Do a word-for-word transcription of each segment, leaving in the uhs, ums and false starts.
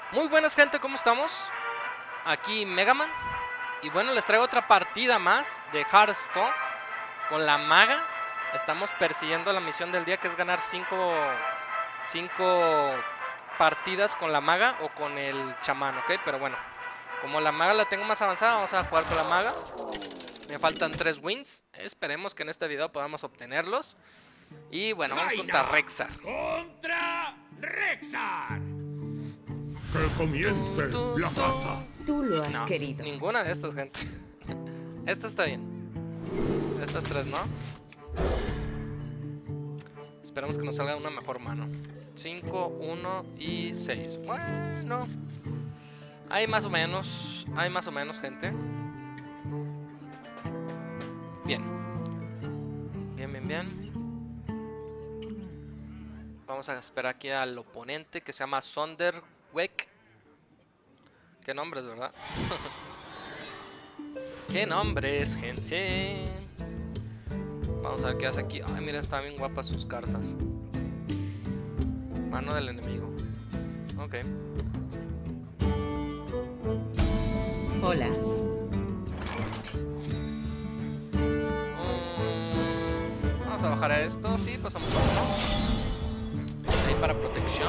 Muy buenas, gente, ¿cómo estamos? Aquí Megaman. Y bueno, les traigo otra partida más de Hearthstone con la maga. Estamos persiguiendo la misión del día, que es ganar cinco partidas con la maga o con el chamán, ¿ok? Pero bueno, como la maga la tengo más avanzada, vamos a jugar con la maga. Me faltan tres wins. Esperemos que en este video podamos obtenerlos. Y bueno, vamos contra Rexxar. ¡Contra Rexxar! ¡Que comience la caza! Tú lo has No, querido. ninguna de estas, gente. Esta está bien. Estas tres, ¿no? Esperemos que nos salga una mejor mano. cinco, uno y seis. Bueno, hay más o menos. Hay más o menos, gente. Bien. Bien, bien, bien. Vamos a esperar aquí al oponente, que se llama Sonderweck. Qué nombres, ¿verdad? Qué nombres, gente. Vamos a ver qué hace aquí. Ay, mira, están bien guapas sus cartas. Mano del enemigo. Ok. Hola. Mm, vamos a bajar a esto. Sí, pasamos por uno. Ahí para protección.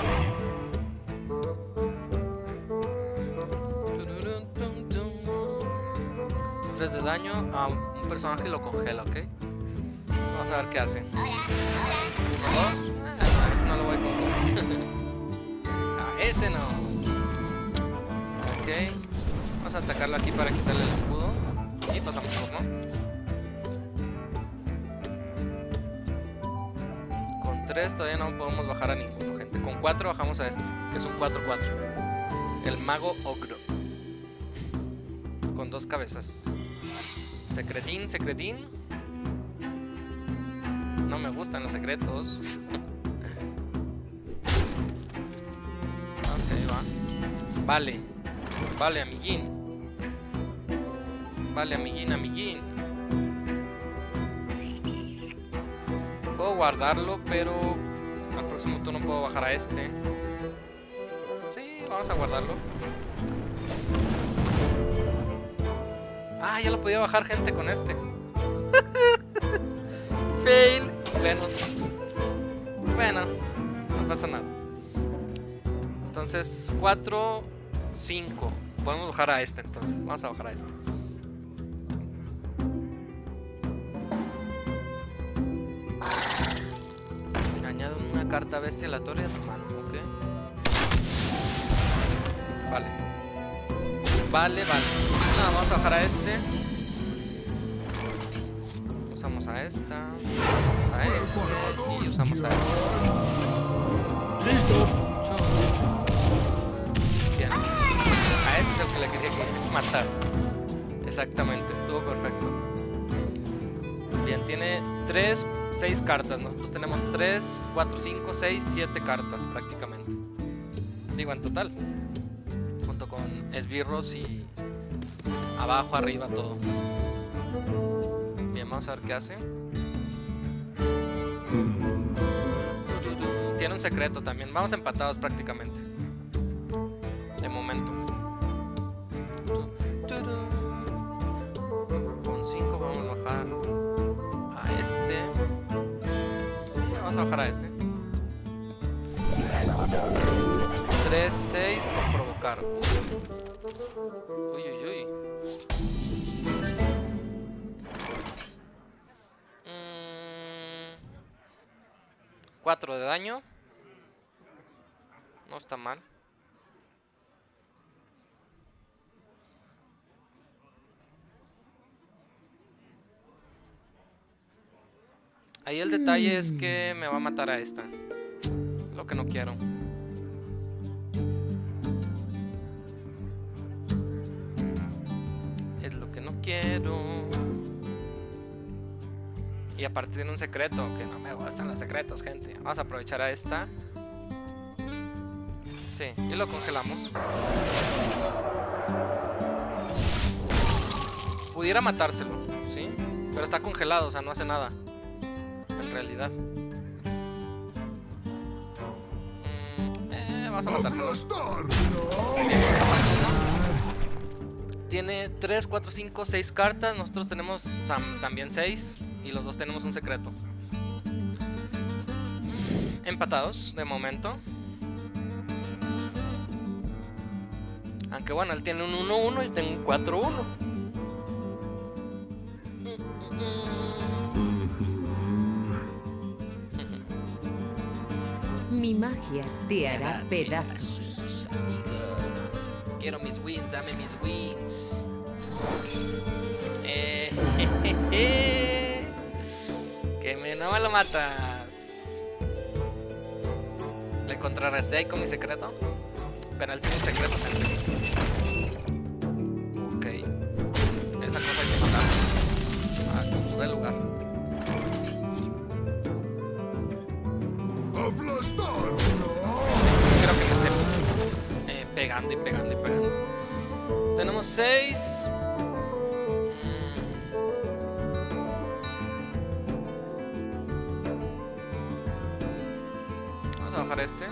tres de daño a un personaje y lo congela, ¿ok? Vamos a ver qué hace. Uno, dos. Ah, a ese no lo voy a contar. A ese no. Ok. Vamos a atacarlo aquí para quitarle el escudo. Y pasamos turno. Con tres todavía no podemos bajar a ninguno, gente. Con cuatro bajamos a este, que es un cuatro cuatro. El mago ogro. Con dos cabezas. Secretín, secretín. No me gustan los secretos. Ok, va. Vale. Vale, amiguín. Vale, amiguín, amiguín. Puedo guardarlo, pero al próximo turno puedo bajar a este. Sí, vamos a guardarlo. Ah, ya lo podía bajar, gente, con este. Fail. Bueno. Bueno, no pasa nada. Entonces, cuatro, cinco. Podemos bajar a este, entonces. Vamos a bajar a este. Añade una carta bestia aleatoria a tu mano, ¿ok? Vale. Vale, vale. No, vamos a bajar a este. Usamos a esta. Usamos a este. Y usamos a este. ¡Listo! Bien. A ese es el que le quería matar. Exactamente, estuvo perfecto. Bien, tiene tres, seis cartas. Nosotros tenemos tres, cuatro, cinco, seis, siete cartas prácticamente. Digo, en total. Junto con esbirros y abajo, arriba, todo. Bien, vamos a ver qué hace. Tiene un secreto también. Vamos empatados prácticamente. De momento. Con cinco vamos a bajar a este. Vamos a bajar a este. tres, seis con provocar. Uy, uy, uy. cuatro de daño. No está mal. Ahí el detalle es que me va a matar a esta. Lo que no quiero. Es lo que no quiero. Y aparte tiene un secreto, que no me gustan los secretos, gente. Vamos a aprovechar a esta. Sí, y lo congelamos. Pudiera matárselo, ¿sí? Pero está congelado, o sea, no hace nada. En realidad. Mm, eh, vamos a matárselo. Tiene tres, cuatro, cinco, seis cartas. Nosotros tenemos um, también seis. Y los dos tenemos un secreto. Empatados de momento. Aunque bueno, él tiene un uno uno y tengo un cuatro uno. Mi magia te hará pedazos. Quiero mis wins, dame mis wins. Eh, je, je, je. Que me, no me lo matas. Le contrarresté ahí con mi secreto. Pero él tiene un secreto, gente. Ok. Esa cosa hay que matarla. Ah, como del lugar. Creo que me esté eh, pegando y pegando y pegando. Tenemos seis. Vamos a bajar este.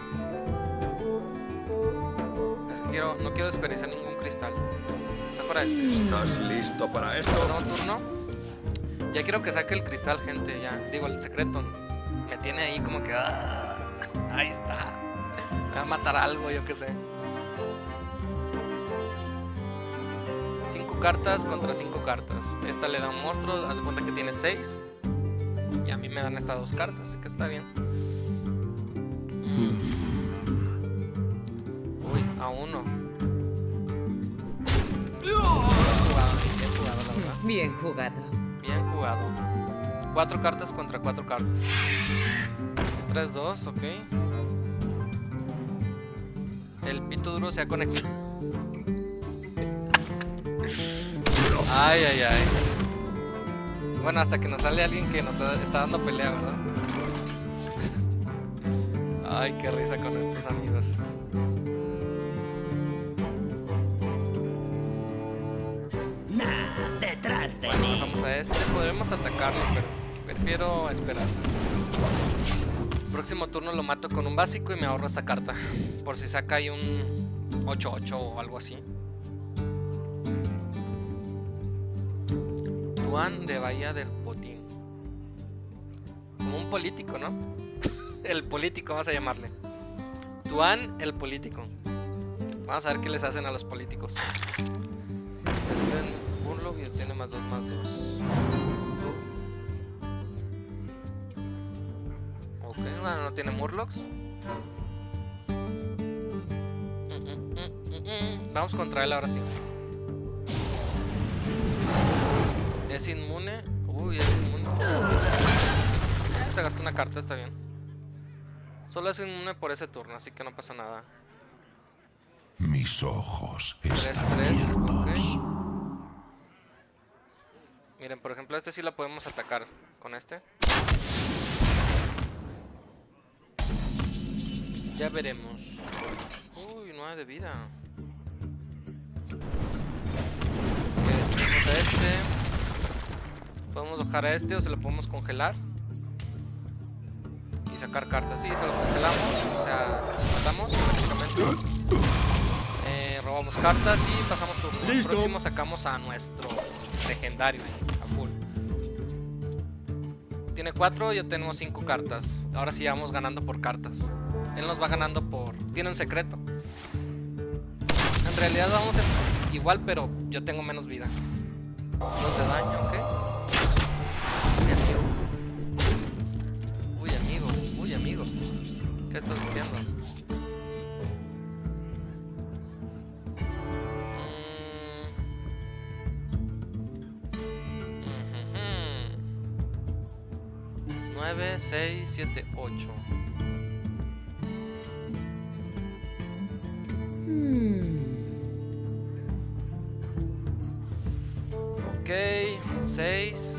Es que quiero, no quiero desperdiciar ningún cristal. Mejor a este. ¿Estás listo para esto? Pasamos turno. Ya quiero que saque el cristal, gente. Ya, digo, el secreto. Me tiene ahí como que... ¡ah! Ahí está. Me va a matar algo, yo qué sé. Cinco cartas contra cinco cartas. Esta le da un monstruo. Haz de cuenta que tiene seis. Y a mí me dan estas dos cartas, así que está bien. Uy, a uno. Bien jugado, bien jugado, la verdad. Bien jugado. Bien jugado. Cuatro cartas contra cuatro cartas. tres dos, ok. El pito duro se ha conectado. Ay, ay, ay. Bueno, hasta que nos sale alguien que nos está dando pelea, ¿verdad? Ay, qué risa con estos amigos. Nah, detrás de Bueno, mí. vamos a este. Podremos atacarlo, pero prefiero esperar. Próximo turno lo mato con un básico y me ahorro esta carta. Por si saca ahí un ocho ocho o algo así. Tuan de Bahía del Potín. Como un político, ¿no? El político, vamos a llamarle. Tuan el político. Vamos a ver qué les hacen a los políticos. Burlock y tiene más dos, más dos. Ok, bueno, no tiene Murlocs. Mm, mm, mm, mm. Vamos contra él ahora sí. Es inmune. Uy, es inmune. Eh, se gastó una carta, está bien. Solo es inmune por ese turno, así que no pasa nada. Mis ojos tres están tres, ok. abiertos. Miren, por ejemplo, este sí la podemos atacar con este. Ya veremos. Uy, nueve de vida. Ok, subimos a este. Podemos bajar a este o se lo podemos congelar. Y sacar cartas. Sí, se lo congelamos. O sea, matamos prácticamente. Eh, robamos cartas y pasamos turno. El Listo. próximo sacamos a nuestro legendario a full. Tiene cuatro, yo tenemos cinco cartas. Ahora sí vamos ganando por cartas. Él nos va ganando por... Tiene un secreto. En realidad vamos a... igual, pero yo tengo menos vida. Dos de daño, ¿ok? Uy, amigo. Uy, amigo. ¿Qué estás diciendo? nueve, seis, siete, ocho. Hmm. Ok, seis.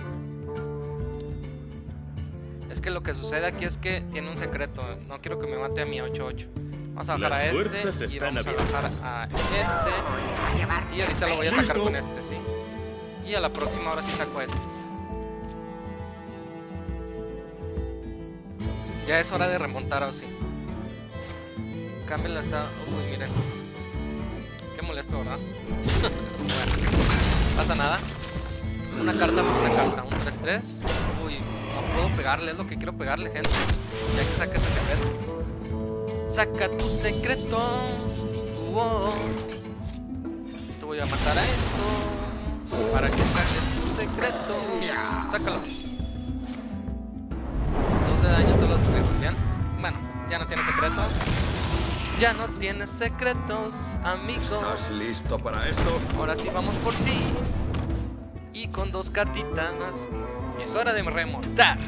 Es que lo que sucede aquí es que tiene un secreto. No quiero que me mate a mi ocho ocho. Vamos a bajar Las a puertas este y están vamos a abiertas. bajar a este. Y ahorita lo voy a atacar Listo. con este, sí. Y a la próxima ahora sí saco a este. Ya es hora de remontar, o sí. Cámbiala hasta... Uy, miren. Qué molesto, ¿verdad? Bueno, pasa nada. Una carta por una carta. Un tres tres. Uy, no puedo pegarle. Es lo que quiero pegarle, gente. Ya que saque ese secreto. Saca tu secreto. Wow. Te voy a matar a esto. Para que saques tu secreto. Sácalo. Dos de daño, todos los secretos. Bien. Bueno, ya no tiene secretos. Ya no tienes secretos, amigo. ¿Estás listo para esto? Ahora sí vamos por ti. Y con dos cartitas. Es hora de remontar.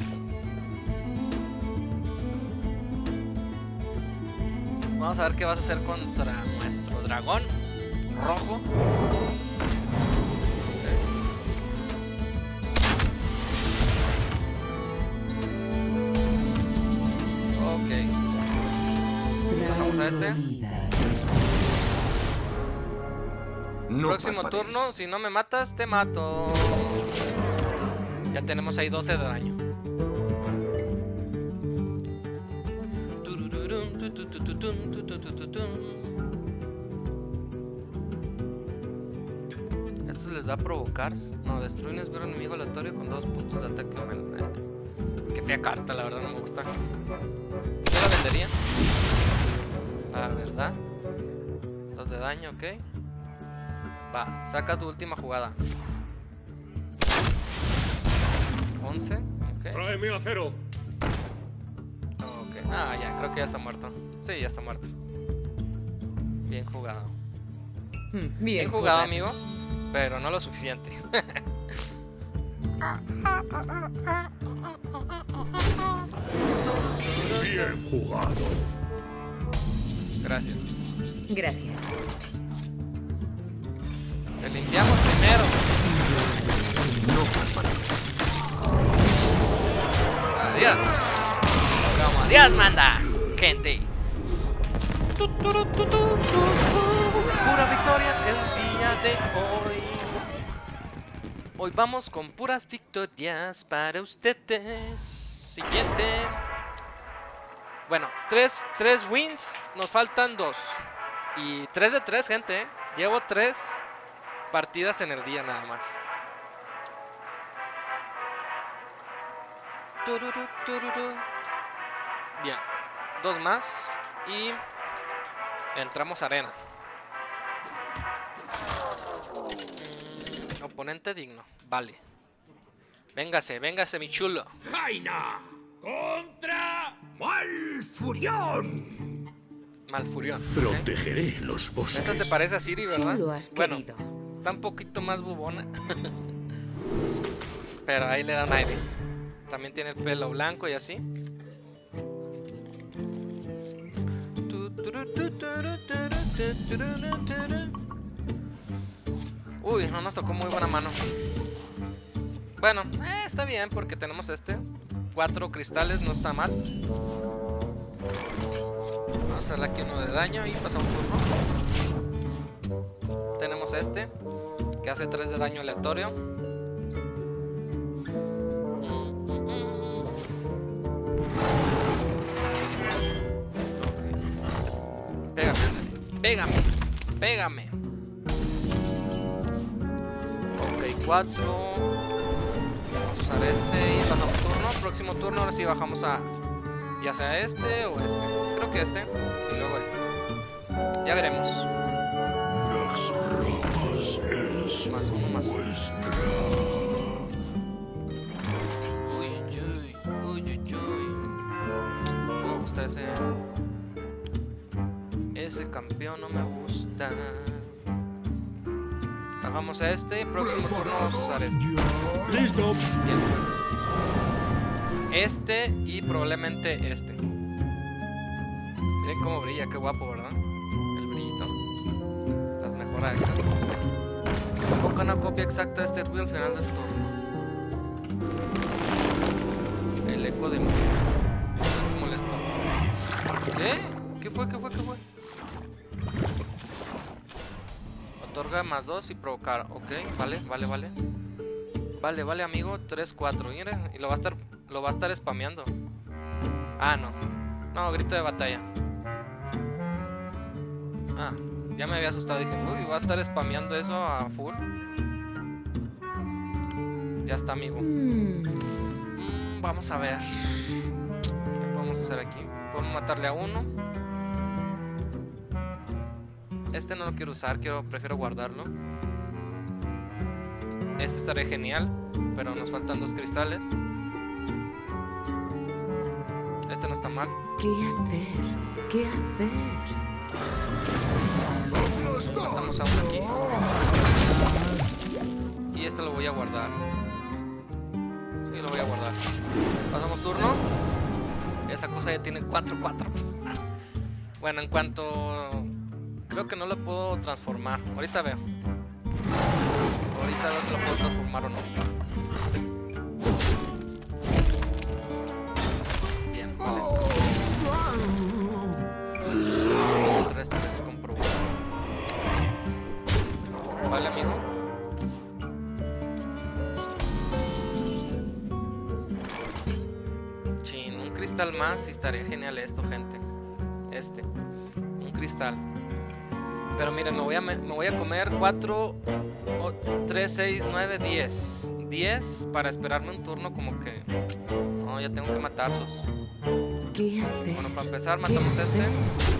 Vamos a ver qué vas a hacer contra nuestro dragón rojo. Vamos a este. No Próximo parpadees. turno, si no me matas, te mato. Ya tenemos ahí doce de daño. Esto se les da a provocar. No, destruye un esbirro enemigo aleatorio con dos puntos de ataque. Qué fea carta, la verdad no me gusta. Yo la vendería. La verdad. Dos de daño, ok. Va, saca tu última jugada. once, ok. Tráeme acero. Ok, ah, ya, creo que ya está muerto. Sí, ya está muerto. Bien jugado. Bien, Bien jugado, amigo. Pero no lo suficiente. Bien jugado. Gracias. Gracias. Te limpiamos primero. Adiós. Como adiós, manda, gente. Tu, tu, tu, tu, tu, tu. Pura victoria el día de hoy. Hoy vamos con puras victorias para ustedes. Siguiente. Bueno, tres, tres wins. Nos faltan dos. Y tres de tres, gente, ¿eh? Llevo tres partidas en el día nada más. Tururu, tururu. Bien, dos más y entramos a arena. Mm, oponente digno, vale. Véngase, véngase mi chulo. Jaina contra Malfurión. Malfurión. ¿okay? Protegeré los bosques. Esta se parece a Siri, ¿verdad? Tú lo has Bueno, querido. está un poquito más bubona. Pero ahí le dan aire. También tiene el pelo blanco y así. Uy, no nos tocó muy buena mano. Bueno, eh, está bien porque tenemos este. Cuatro cristales, no está mal. Vamos a hacerle aquí uno de daño y pasamos turno. Tenemos este, que hace tres de daño aleatorio. Pégame, ándale. Pégame, pégame. Ok, cuatro. Vamos a usar este y pasamos turno. Próximo turno, ahora sí bajamos a ya sea este o este. Creo que este. Y luego este. Ya veremos. Las ramas es Más uno, más uno. vuestra. Uy, uy, uy, uy, uy. No me gusta ese. Ese campeón no me gusta. Bajamos a este. Próximo turno vamos a usar este. Listo. Bien. Este y probablemente este. Miren cómo brilla, qué guapo, ¿verdad? El brillito. Las mejoras extras. Invoca una copia exacta de este ruido al final del turno. El eco de mi... Esto es molesto. ¿Qué? ¿Qué fue? ¿Qué fue? ¿Qué fue? Otorga más dos y provocar. Ok, vale, vale, vale. Vale, vale, amigo. tres, cuatro. Miren, y lo va a estar... Lo va a estar spameando. Ah, no. No, grito de batalla. Ah, ya me había asustado. Dije, uy, voy a estar spameando eso a full. Ya está, amigo. Mm. Mm, vamos a ver. ¿Qué podemos hacer aquí? Podemos matarle a uno. Este no lo quiero usar, quiero, prefiero guardarlo. Este estaría genial, pero nos faltan dos cristales. Este no está mal. ¿Qué hacer? ¿Qué hacer? Matamos a uno aquí. Y este lo voy a guardar. Sí, lo voy a guardar. Pasamos turno. Esa cosa ya tiene cuatro cuatro. Bueno, en cuanto... Creo que no lo puedo transformar. Ahorita veo. Ahorita veo si lo puedo transformar o no. Bien, vale. Tres, tres, compro uno. Vale, amigo. Chin, un cristal más y estaría genial esto, gente. Este. Un cristal. Pero miren, me voy a, me voy a comer cuatro, tres, seis, nueve, diez. diez para esperarme un turno como que... No, ya tengo que matarlos. ¿Qué hacer? Bueno, para empezar, matamos a este.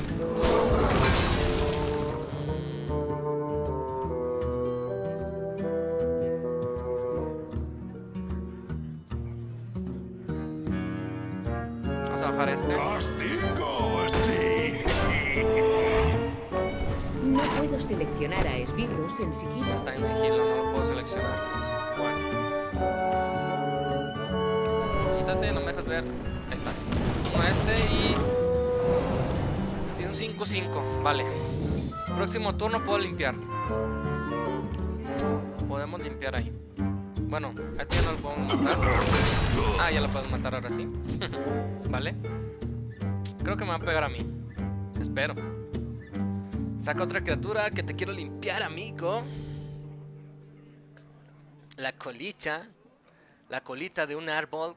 Vamos a bajar este. ¡Castigo! ¡Sí! No puedo seleccionar a esbirros en sigilo. Está en sigilo, no lo puedo seleccionar. Bueno. Quítate, no me dejas ver. Ahí está. Uno este y... Y un cinco cinco. Vale. Próximo turno puedo limpiar. Podemos limpiar ahí. Bueno, a este ya no lo podemos matar. Ah, ya lo podemos matar ahora sí. Vale. Creo que me va a pegar a mí. Espero. Saca otra criatura que te quiero limpiar, amigo. La colita. La colita de un árbol.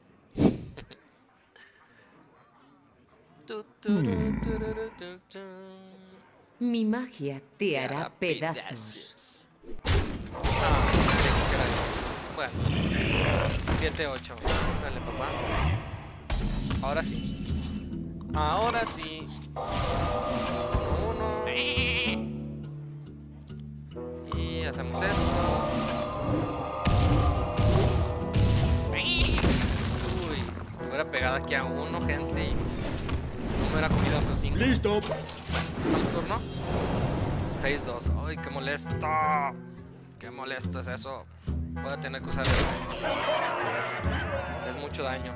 Mi magia te hará pedazos. Ah, bueno. siete ocho. Dale, papá. Ahora sí. Ahora sí. Uno. Y hacemos esto. Uy, me hubiera pegado aquí a uno, gente, y no me hubiera comido esos cinco. ¡Listo! Pasamos turno. seis dos. Ay, qué molesto. Qué molesto es eso. Voy a tener que usar esto. Es mucho daño.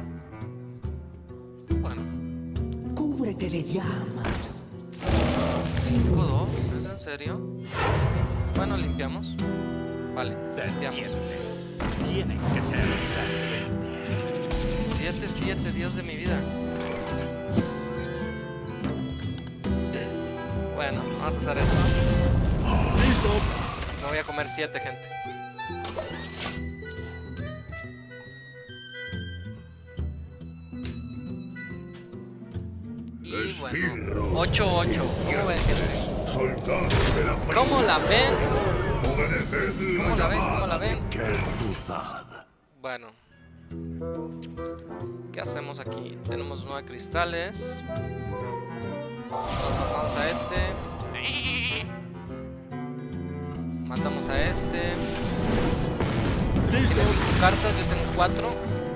Bueno. Cúbrete de llamas. cinco dos. ¿Es en serio? Bueno, limpiamos. Vale, limpiamos. Tienen que ser. siete siete, Dios de mi vida. Bueno, vamos a usar esto. ¡Listo! Me voy a comer siete, gente. Y bueno, ocho ocho. ¿Cómo ven, gente? ¡Soldados de la fe! ¿Cómo la ven? ¡Obedeced ¿Cómo la ven? ¿Cómo la ven? Kel'Thuzad! Bueno. ¿Qué hacemos aquí? Tenemos nueve cristales. Nos vamos a este. Matamos a este. Tiene cinco cartas, yo tengo cuatro.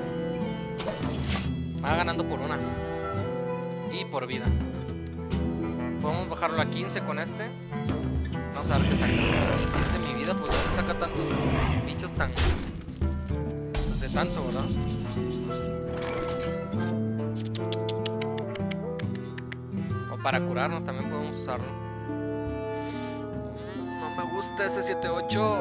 Va ganando por una. Y por vida. Podemos bajarlo a quince con este. Vamos a ver qué saca. quince mi vida, pues no saca tantos bichos tan... De tanto, ¿verdad? O para curarnos también podemos usarlo. Mm, no me gusta ese siete ocho.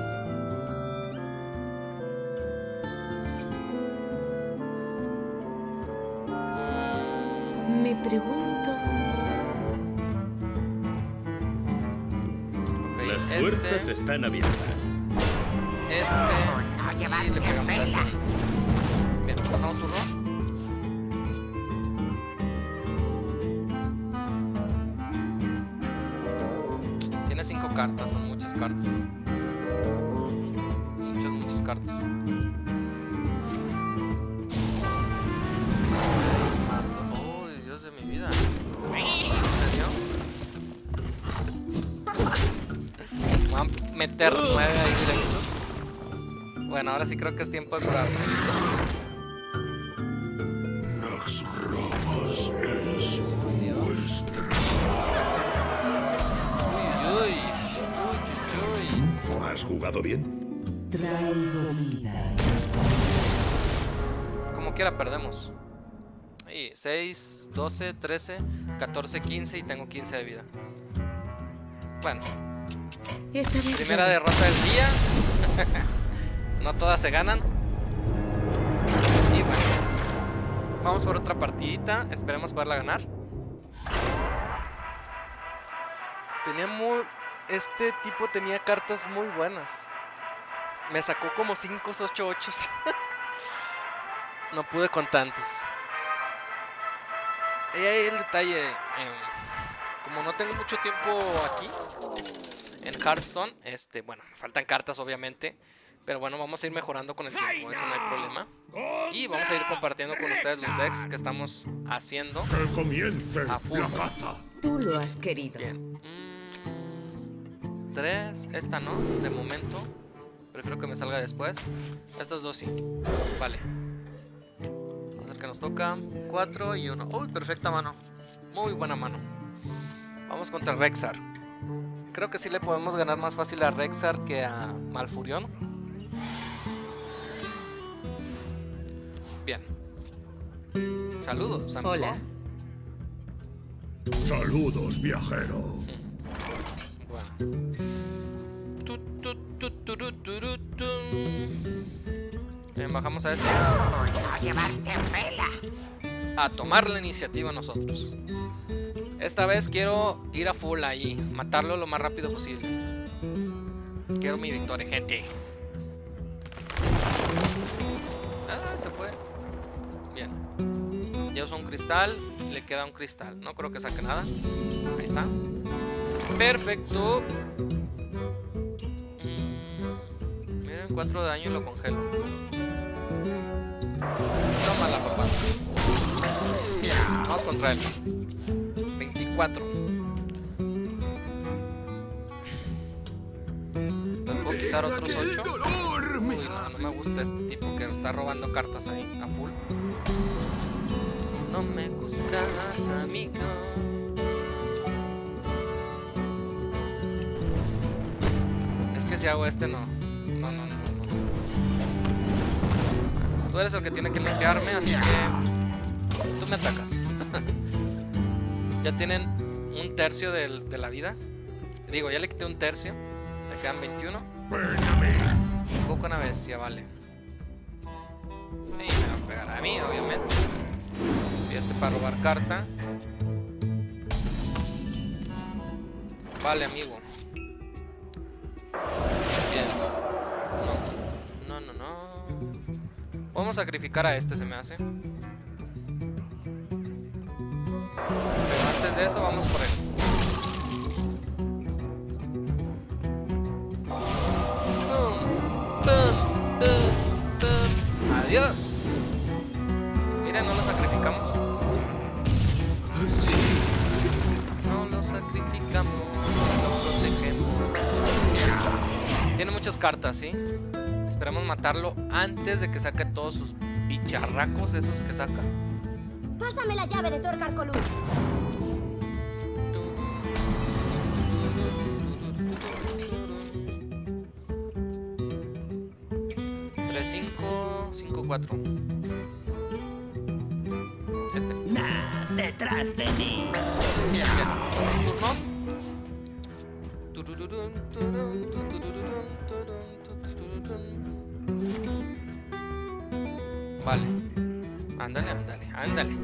Me pregunto. Okay, Las este, puertas están abiertas. Este. Y le pegamos a este. Bien, pasamos turno. Tiene cinco cartas, son muchas cartas. Muchas, muchas cartas. Oh, Dios de mi vida. ¿En serio? Voy a meter nueve ahí directo. Bueno, ahora sí creo que es tiempo de curar. Las ramas es nuestra. Uy, uy, uy, uy. ¿Has jugado bien? Traigo vida. Como quiera perdemos. Y seis, doce, trece, catorce, quince y tengo quince de vida. Bueno, Esta vez primera ya- derrota del día. No todas se ganan. Y bueno, vamos por otra partidita. Esperemos poderla ganar. Tenía muy... Este tipo tenía cartas muy buenas. Me sacó como cinco, ocho, ocho. No pude con tantos. Y ahí el detalle. eh, como no tengo mucho tiempo aquí en Hearthstone, este, bueno, me faltan cartas obviamente. Pero bueno, vamos a ir mejorando con el tiempo, eso no hay problema. Y vamos a ir compartiendo con ustedes los decks que estamos haciendo. Que comience A full. la caza. Tú lo has querido. Bien. Mm, tres, esta no, de momento. Prefiero que me salga después. Estas dos sí. Vale. Vamos a ver qué nos toca. Cuatro y uno. Uy, perfecta mano. Muy buena mano. Vamos contra Rexxar. Creo que sí le podemos ganar más fácil a Rexxar que a Malfurion. Bien. Saludos, amigo. Hola. Saludos, viajero. Bueno. Tu, tu, tu, turu, turu, tu. Bien, bajamos a este. A llevarte vela. A tomar la iniciativa nosotros. Esta vez quiero ir a full ahí, matarlo lo más rápido posible. Quiero mi victoria, gente. Ah, se fue. Bien. Ya usó un cristal, le queda un cristal. No creo que saque nada. Ahí está. Perfecto. Mm, miren, cuatro de daño y lo congelo. Tómala, papá. Bien, vamos contra él. veinticuatro. ¿Me puedo quitar otros ocho? Uy, no, no me gusta este tipo que está robando cartas ahí a full. No me gustas, amigo. Es que si hago este no. No, no, no, no. Tú eres el que tiene que limpiarme, así que tú me atacas. Ya tienen un tercio del- de la vida. Digo, ya le quité un tercio. Le quedan veintiuno. Ven a mí. Un poco una bestia, vale. Sí, me va a pegar a mí, obviamente. Sí, este para robar carta. Vale, amigo. Bien. No, no, no, no. Vamos a sacrificar a este, se me hace. Pero antes de eso, vamos por él. Pum, pum, pum, pum. Adiós. Miren, no lo sacrificamos. No lo sacrificamos, lo protegemos. Tiene muchas cartas, ¿sí? Esperamos matarlo antes de que saque todos sus bicharracos esos que saca. Pásame la llave de tuerca Arcolú. tres, cinco, cinco, cuatro. Este. Nah, detrás de mí. Bien, bien. Turno. Turururun, turun, turururun, turun, turururun. Vale. Ándale, ándale, ándale.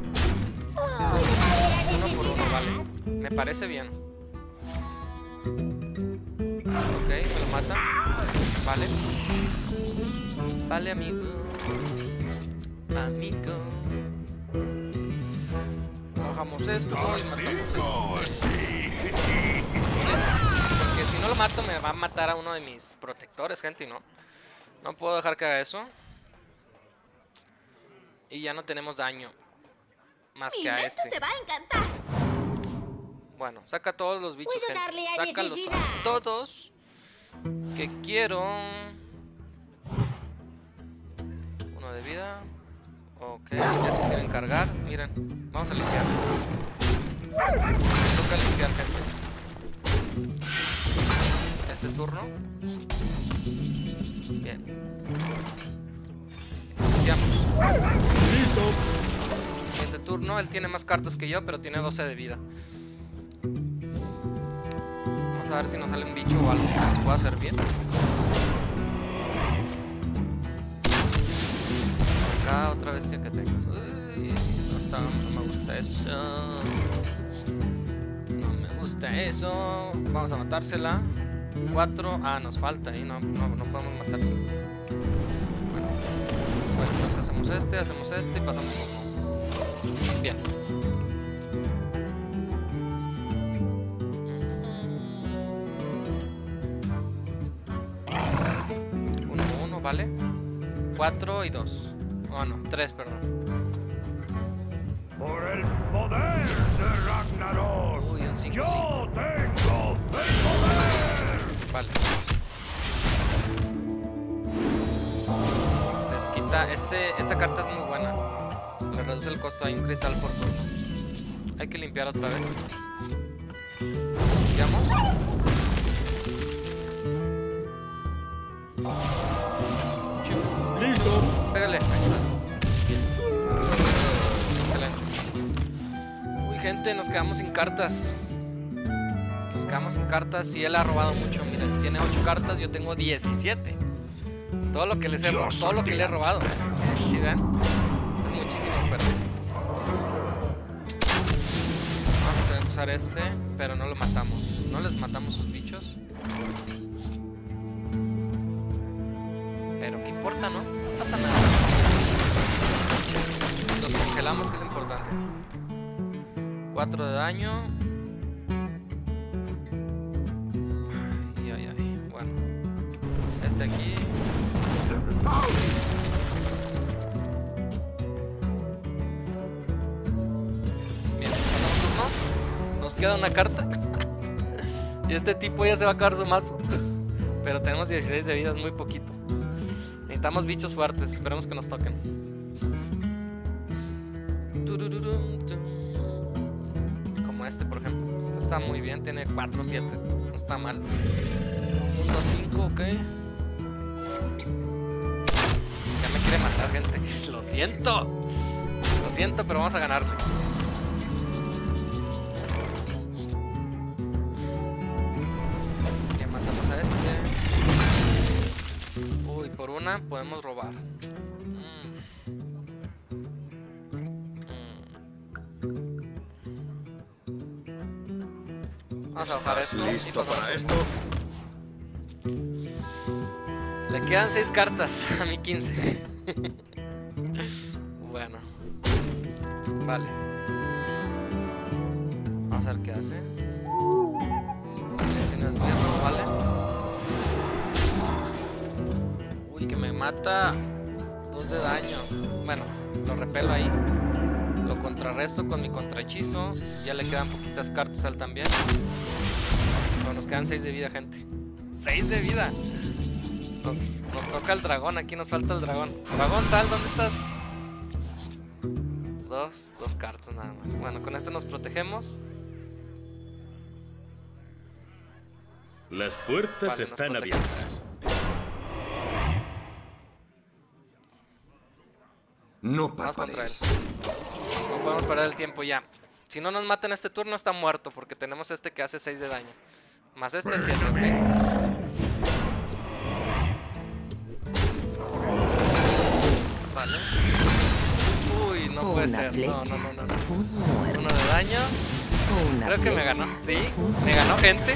Uno por uno, vale. Me parece bien. Ok, me lo mata. Vale. Vale, amigo. Amigo. Bajamos esto y matamos esto. Digo, sí. Porque si mato me va a matar a uno de mis protectores, gente, y no. No puedo dejar que haga eso. Y ya no tenemos daño. Más que a este. te va a encantar. Bueno, saca todos los bichos, Puedo gente. darle a Sácalos necesidad. a todos. Que quiero. Uno de vida. Ok, esos tienen cargar. Miren, vamos a limpiar. Toca limpiar, gente. Este turno. Bien. Limpiamos. Siguiente turno, él tiene más cartas que yo, pero tiene doce de vida. Vamos a ver si nos sale un bicho o algo que nos pueda servir. Acá otra bestia que tengas. Uy, no, está, no me gusta eso. No me gusta eso. Vamos a matársela. Cuatro. Ah, nos falta ahí. No, no, no podemos matar cinco. Bueno. Bueno, entonces hacemos este, hacemos este y pasamos uno. Bien. Uno, uno, ¿vale? Cuatro y dos. Oh, no, tres, perdón. Por el poder de Ragnaros. Uy, un cinco, Yo cinco. tengo el poder. Vale. Les quita. Este, esta carta es muy buena. Le reduce el costo. Hay un cristal por turno. Hay que limpiar otra vez. Limpiamos. Listo. Pégale. Ahí está. Bien. Excelente. Uy, gente, nos quedamos sin cartas. Nos quedamos sin cartas y él ha robado mucho. Miren, tiene ocho cartas, yo tengo diecisiete. Todo lo que les he, Yo todo lo que le he robado. ¿Sí, sí ven? Es muchísimo, pero vamos a tener que usar este, pero no lo matamos. No les matamos sus bichos. Pero qué importa, ¿no? No pasa nada. Los congelamos, que es lo importante. cuatro de daño. Ay, ay, ay. Bueno. Este aquí. Bien, pasamos turno. Nos queda una carta. Y este tipo ya se va a acabar su mazo. Pero tenemos dieciséis de vida, es muy poquito. Necesitamos bichos fuertes, esperemos que nos toquen. Como este, por ejemplo. Este está muy bien, tiene cuatro siete. No está mal. uno cinco, ok. Ya me quiere matar, gente. Lo siento. Lo siento, pero vamos a ganarle. Ya matamos a este. Uy, por una podemos robar. Mm. Mm. Vamos a bajar esto. ¿Listo para esto? Le quedan seis cartas, a mí quince. Bueno. Vale. Vamos a ver qué hace. Si no es hierro, vale. Uy, que me mata. Dos de daño. Bueno, lo repelo ahí. Lo contrarresto con mi contrahechizo. Ya le quedan poquitas cartas a él también. Pero nos quedan seis de vida, gente. seis de vida. Nos, nos toca el dragón, aquí nos falta el dragón. Dragón, sal, ¿dónde estás? Dos, dos cartas nada más. Bueno, con este nos protegemos. Las puertas Vale, están nos protegemos. abiertas. No Vamos contra él. parpadees. No podemos perder el tiempo ya. Si no nos matan este turno está muerto, porque tenemos este que hace seis de daño. Más este siete, ¿ok? Vale. Uy, no puede Una ser. flecha, No, no, no, no, no. un muerto, Uno de daño. una Creo que me flecha, ganó. Sí, un me ganó, gente.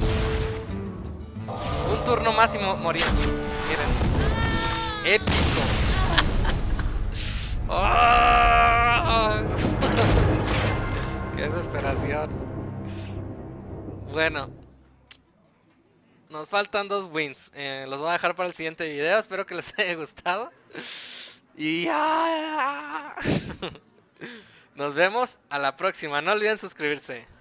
Un turno más y mo- moría. Miren. Épico. ¡Oh! Qué desesperación. Bueno. Nos faltan dos wins. Eh, los voy a dejar para el siguiente video. Espero que les haya gustado. Y ya. Nos vemos a la próxima. No olviden suscribirse.